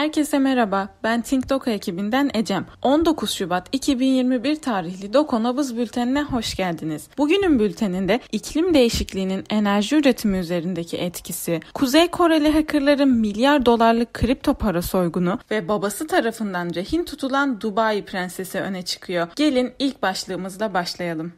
Herkese merhaba, ben Think Doka ekibinden Ecem. 19 Şubat 2021 tarihli Doko Nabız Bülteni'ne hoş geldiniz. Bugünün bülteninde iklim değişikliğinin enerji üretimi üzerindeki etkisi, Kuzey Koreli hackerların milyar dolarlık kripto para soygunu ve babası tarafından rehin tutulan Dubai prensesi öne çıkıyor. Gelin ilk başlığımızla başlayalım.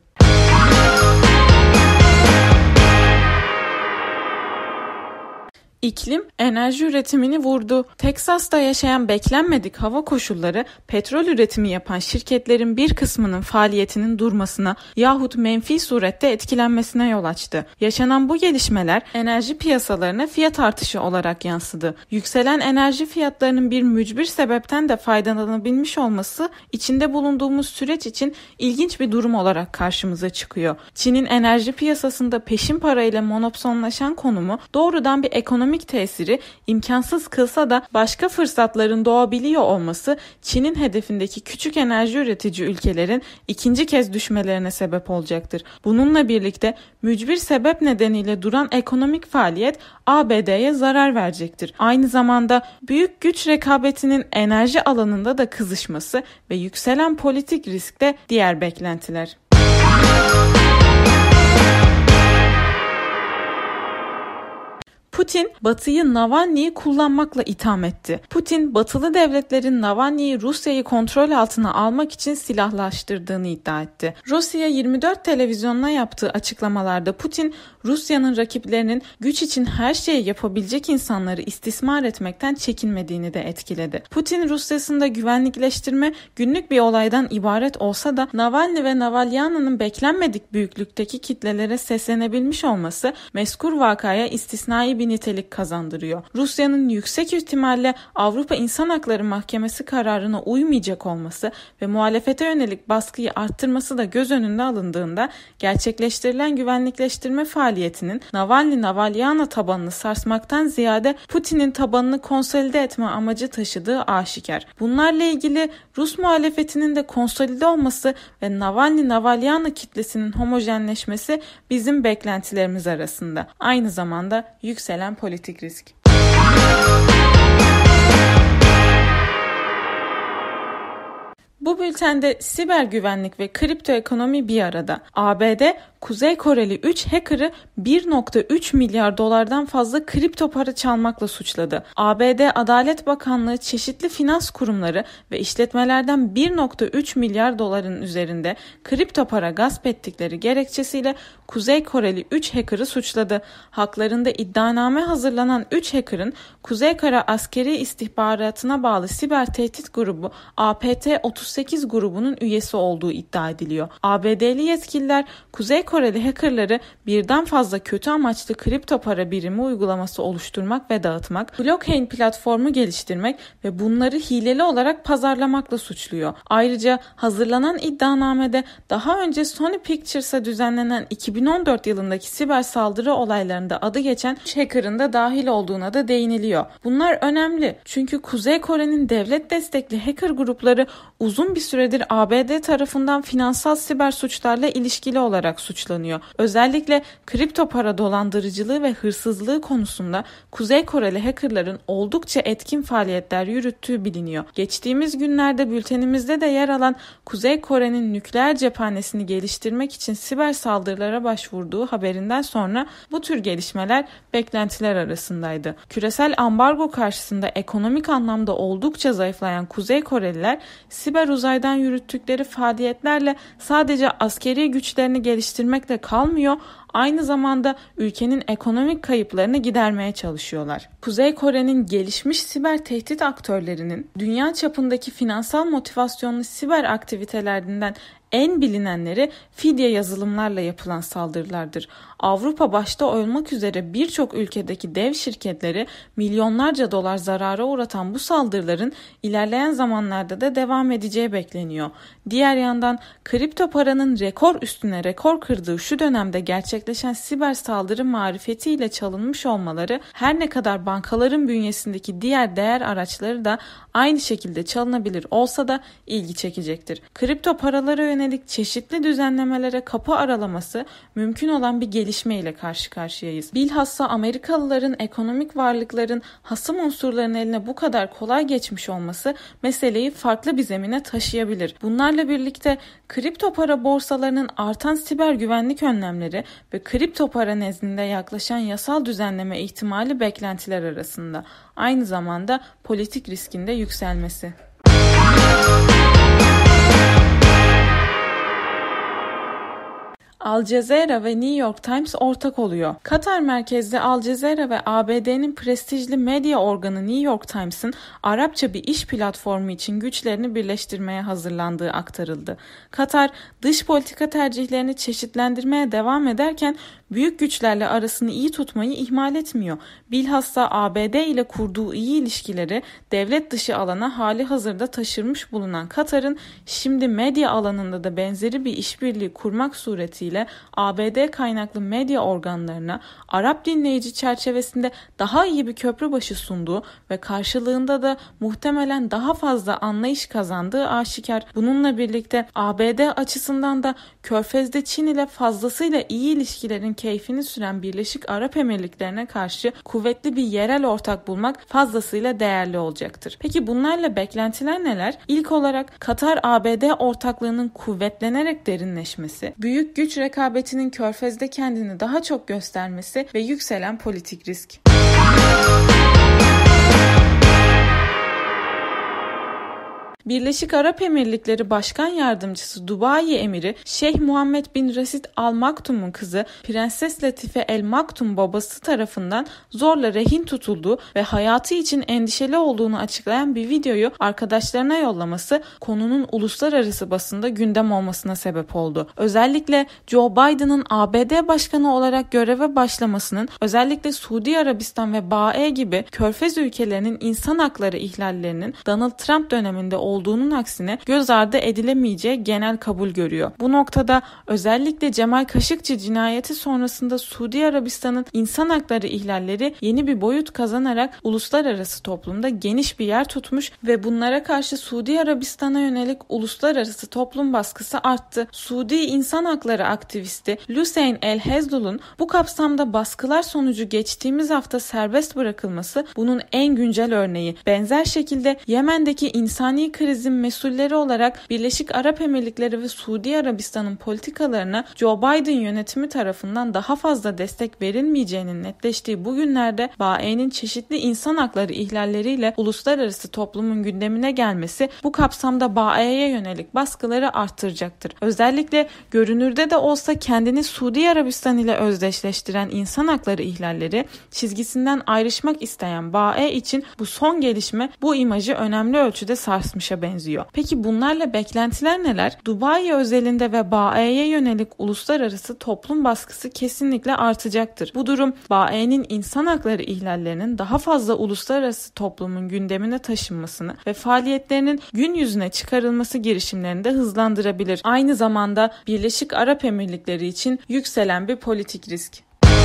İklim enerji üretimini vurdu. Teksas'ta yaşayan beklenmedik hava koşulları petrol üretimi yapan şirketlerin bir kısmının faaliyetinin durmasına yahut menfi surette etkilenmesine yol açtı. Yaşanan bu gelişmeler enerji piyasalarına fiyat artışı olarak yansıdı. Yükselen enerji fiyatlarının bir mücbir sebepten de faydalanabilmiş olması içinde bulunduğumuz süreç için ilginç bir durum olarak karşımıza çıkıyor. Çin'in enerji piyasasında peşin parayla monopsonlaşan konumu doğrudan bir ekonomik tesiri imkansız kılsa da başka fırsatların doğabiliyor olması Çin'in hedefindeki küçük enerji üretici ülkelerin ikinci kez düşmelerine sebep olacaktır. Bununla birlikte mücbir sebep nedeniyle duran ekonomik faaliyet ABD'ye zarar verecektir. Aynı zamanda büyük güç rekabetinin enerji alanında da kızışması ve yükselen politik risk de diğer beklentiler. Putin, Batı'yı Navalny'yi kullanmakla itham etti. Putin, Batılı devletlerin Navalny'yi Rusya'yı kontrol altına almak için silahlaştırdığını iddia etti. Rusya 24 televizyonuna yaptığı açıklamalarda Putin, Rusya'nın rakiplerinin güç için her şeyi yapabilecek insanları istismar etmekten çekinmediğini de etkiledi. Putin Rusya'sında güvenlikleştirme günlük bir olaydan ibaret olsa da Navalny ve Navalyana'nın beklenmedik büyüklükteki kitlelere seslenebilmiş olması mezkur vakaya istisnai bir nitelik kazandırıyor. Rusya'nın yüksek ihtimalle Avrupa İnsan Hakları Mahkemesi kararına uymayacak olması ve muhalefete yönelik baskıyı arttırması da göz önünde alındığında gerçekleştirilen güvenlikleştirme faaliyetinin Navalny-Navalyana tabanını sarsmaktan ziyade Putin'in tabanını konsolide etme amacı taşıdığı aşikar. Bunlarla ilgili Rus muhalefetinin de konsolide olması ve Navalny-Navalyana kitlesinin homojenleşmesi bizim beklentilerimiz arasında. Aynı zamanda yükselen politik risk. Bu bültende siber güvenlik ve kripto ekonomi bir arada. ABD, Kuzey Koreli 3 hacker'ı 1.3 milyar dolardan fazla kripto para çalmakla suçladı. ABD Adalet Bakanlığı çeşitli finans kurumları ve işletmelerden 1.3 milyar doların üzerinde kripto para gasp ettikleri gerekçesiyle Kuzey Koreli 3 hacker'ı suçladı. Haklarında iddianame hazırlanan 3 hacker'ın Kuzey Kore Askeri İstihbaratına bağlı siber tehdit grubu APT-38 grubunun üyesi olduğu iddia ediliyor. ABD'li yetkililer Kuzey Koreli hackerları birden fazla kötü amaçlı kripto para birimi uygulaması oluşturmak ve dağıtmak, blockchain platformu geliştirmek ve bunları hileli olarak pazarlamakla suçluyor. Ayrıca hazırlanan iddianamede daha önce Sony Pictures'a düzenlenen 2014 yılındaki siber saldırı olaylarında adı geçen 3 hacker'ın da dahil olduğuna da değiniliyor. Bunlar önemli çünkü Kuzey Kore'nin devlet destekli hacker grupları uzun bir süredir ABD tarafından finansal siber suçlarla ilişkili olarak suçlanıyor. Özellikle kripto para dolandırıcılığı ve hırsızlığı konusunda Kuzey Koreli hackerların oldukça etkin faaliyetler yürüttüğü biliniyor. Geçtiğimiz günlerde bültenimizde de yer alan Kuzey Kore'nin nükleer cephanesini geliştirmek için siber saldırılara başvurduğu haberinden sonra bu tür gelişmeler beklentiler arasındaydı. Küresel ambargo karşısında ekonomik anlamda oldukça zayıflayan Kuzey Koreliler siber uzaydan yürüttükleri faaliyetlerle sadece askeri güçlerini geliştirmekle kalmıyor, aynı zamanda ülkenin ekonomik kayıplarını gidermeye çalışıyorlar. Kuzey Kore'nin gelişmiş siber tehdit aktörlerinin dünya çapındaki finansal motivasyonlu siber aktivitelerinden en bilinenleri fidye yazılımlarla yapılan saldırılardır. Avrupa başta olmak üzere birçok ülkedeki dev şirketleri milyonlarca dolar zarara uğratan bu saldırıların ilerleyen zamanlarda da devam edeceği bekleniyor. Diğer yandan kripto paranın rekor üstüne rekor kırdığı şu dönemde gerçekleşen siber saldırı marifetiyle çalınmış olmaları her ne kadar bankaların bünyesindeki diğer değer araçları da aynı şekilde çalınabilir olsa da ilgi çekecektir. Kripto paralara yönelik çeşitli düzenlemelere kapı aralaması mümkün olan bir gelişme gelişme ile karşı karşıyayız. Bilhassa Amerikalıların ekonomik varlıkların hasım unsurların eline bu kadar kolay geçmiş olması meseleyi farklı bir zemine taşıyabilir. Bunlarla birlikte kripto para borsalarının artan siber güvenlik önlemleri ve kripto para nezdinde yaklaşan yasal düzenleme ihtimali beklentiler arasında. Aynı zamanda politik riskin de yükselmesi. Al Jazeera ve New York Times ortak oluyor. Katar merkezli Al Jazeera ve ABD'nin prestijli medya organı New York Times'ın Arapça bir iş platformu için güçlerini birleştirmeye hazırlandığı aktarıldı. Katar, dış politika tercihlerini çeşitlendirmeye devam ederken büyük güçlerle arasını iyi tutmayı ihmal etmiyor. Bilhassa ABD ile kurduğu iyi ilişkileri devlet dışı alana hali hazırda taşırmış bulunan Katar'ın şimdi medya alanında da benzeri bir işbirliği kurmak suretiyle ABD kaynaklı medya organlarına Arap dinleyici çerçevesinde daha iyi bir köprü başı sunduğu ve karşılığında da muhtemelen daha fazla anlayış kazandığı aşikar. Bununla birlikte ABD açısından da Körfez'de Çin ile fazlasıyla iyi ilişkilerin keyfini süren Birleşik Arap Emirlikleri'ne karşı kuvvetli bir yerel ortak bulmak fazlasıyla değerli olacaktır. Peki bunlarla beklentiler neler? İlk olarak Katar-ABD ortaklığının kuvvetlenerek derinleşmesi, büyük güç rekabetinin Körfez'de kendini daha çok göstermesi ve yükselen politik risk. Birleşik Arap Emirlikleri Başkan Yardımcısı Dubai Emiri Şeyh Muhammed bin Raşid Al Maktum'un kızı Prenses Latife El Maktum babası tarafından zorla rehin tutulduğu ve hayatı için endişeli olduğunu açıklayan bir videoyu arkadaşlarına yollaması konunun uluslararası basında gündem olmasına sebep oldu. Özellikle Joe Biden'ın ABD Başkanı olarak göreve başlamasının özellikle Suudi Arabistan ve BAE gibi Körfez ülkelerinin insan hakları ihlallerinin Donald Trump döneminde olduğunun aksine göz ardı edilemeyeceği genel kabul görüyor. Bu noktada özellikle Cemal Kaşıkçı cinayeti sonrasında Suudi Arabistan'ın insan hakları ihlalleri yeni bir boyut kazanarak uluslararası toplumda geniş bir yer tutmuş ve bunlara karşı Suudi Arabistan'a yönelik uluslararası toplum baskısı arttı. Suudi insan hakları aktivisti Hüseyin El Hezdul'un bu kapsamda baskılar sonucu geçtiğimiz hafta serbest bırakılması bunun en güncel örneği. Benzer şekilde Yemen'deki insani krizin mesulleri olarak Birleşik Arap Emirlikleri ve Suudi Arabistan'ın politikalarına Joe Biden yönetimi tarafından daha fazla destek verilmeyeceğinin netleştiği bu günlerde BAE'nin çeşitli insan hakları ihlalleriyle uluslararası toplumun gündemine gelmesi bu kapsamda BAE'ye yönelik baskıları arttıracaktır. Özellikle görünürde de olsa kendini Suudi Arabistan ile özdeşleştiren insan hakları ihlalleri çizgisinden ayrışmak isteyen BAE için bu son gelişme bu imajı önemli ölçüde sarsmışa benziyor. Peki bunlarla beklentiler neler? Dubai özelinde ve BAE'ye yönelik uluslararası toplum baskısı kesinlikle artacaktır. Bu durum BAE'nin insan hakları ihlallerinin daha fazla uluslararası toplumun gündemine taşınmasını ve faaliyetlerinin gün yüzüne çıkarılması girişimlerini de hızlandırabilir. Aynı zamanda Birleşik Arap Emirlikleri için yükselen bir politik risk.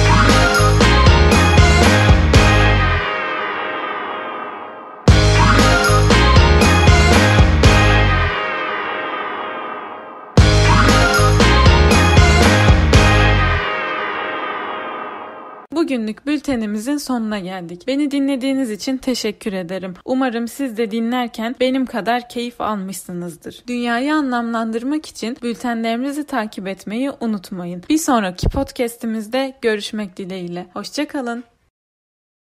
Bugünlük bültenimizin sonuna geldik. Beni dinlediğiniz için teşekkür ederim. Umarım siz de dinlerken benim kadar keyif almışsınızdır. Dünyayı anlamlandırmak için bültenlerimizi takip etmeyi unutmayın. Bir sonraki podcast'imizde görüşmek dileğiyle. Hoşça kalın.